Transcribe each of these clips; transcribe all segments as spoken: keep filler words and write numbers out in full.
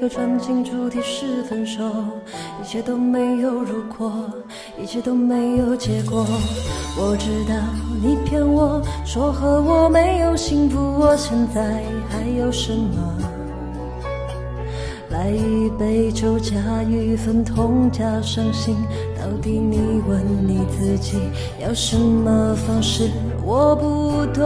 个专辑主题是分手，一切都没有如果，一切都没有结果。我知道你骗我说和我没有幸福，我现在还有什么？来一杯酒，加一份痛，加伤心。到底你问你自己要什么方式？我不懂。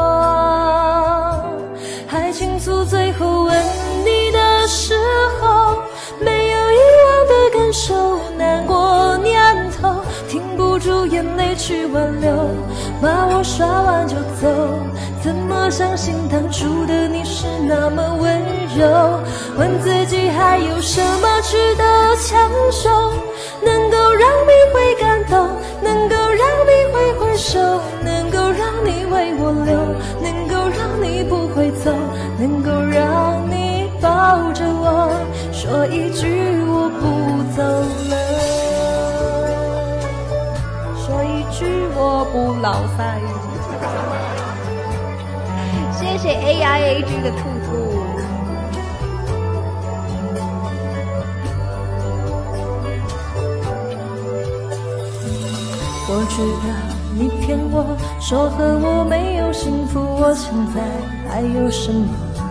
还倾诉最后吻你的时候，没有遗忘的感受，难过念头，停不住眼泪去挽留，把我刷完就走。怎么相信当初的你是那么温柔？问自己还有什么值得强求，能够让你会感动，能够让你会回首，能够让你为我留，能够让你不会走，能够让你抱着我说一句我不走了，说一句我不老塞。谢谢 A I A G 的兔兔。我知道你骗我说和我没有幸福，我现在还有什么？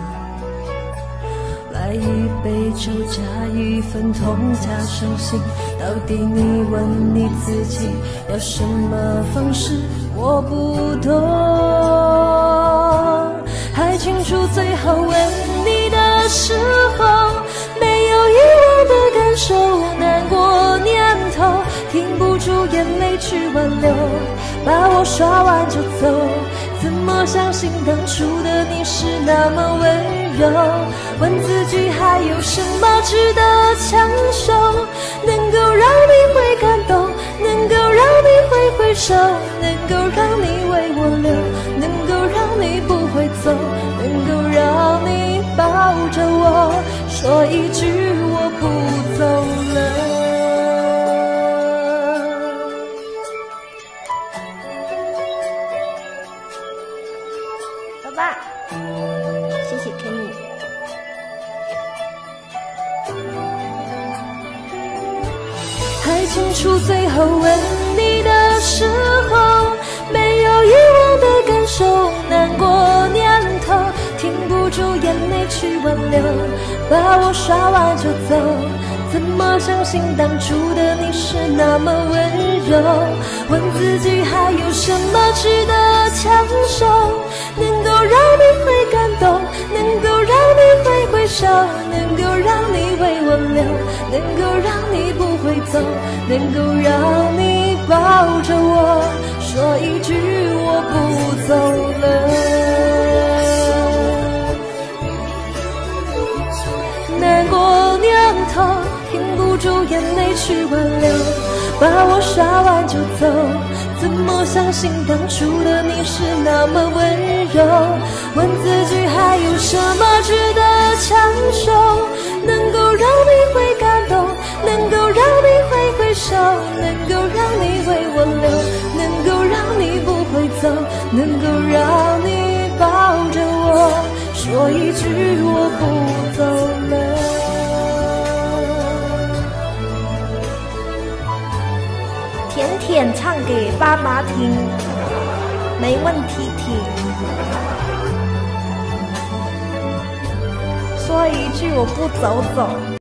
来一杯酒，加一份痛，加伤心。到底你问你自己要什么方式？我不懂。还清楚最后吻你的时候，没有遗忘的感受，难过念头，停不住眼泪去挽留，把我刷完就走。怎么相信当初的你是那么温柔？问自己还有什么值得强求，能够让你会感动，能够让你会回首，能够让你为我留，能够让你不会走，能够让你抱着我说一句我不走了。爸爸，谢谢 Kenny。还清楚最后吻你的时候，没有遗忘的感受，难过念头，停不住眼泪去挽留，把我刷完就走。怎么相信当初的你是那么温柔？问自己还有什么值得强求，能够让你会感动，能够让你会回首，能够让你为我留，能够让你不会走，能够让你抱着我说一句我不走了。难过念头，停不住眼泪去挽留，把我刷完就走。怎么相信当初的你是那么温柔？问自己还有什么值得强求，能够让你会感动，能够让你会回首，能够让你为我留，能够让你不会走，能够让你抱着我说一句我不走了。甜甜唱给爸妈听，没问题听。说一句我不走走。